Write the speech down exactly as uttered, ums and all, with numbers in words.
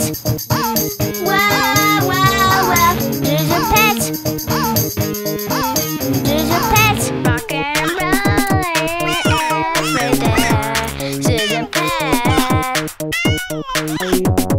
Wow, wow, wow. Zoozoo pet. Zoozoo pet. Rock and roll every day. Zoozoo pet.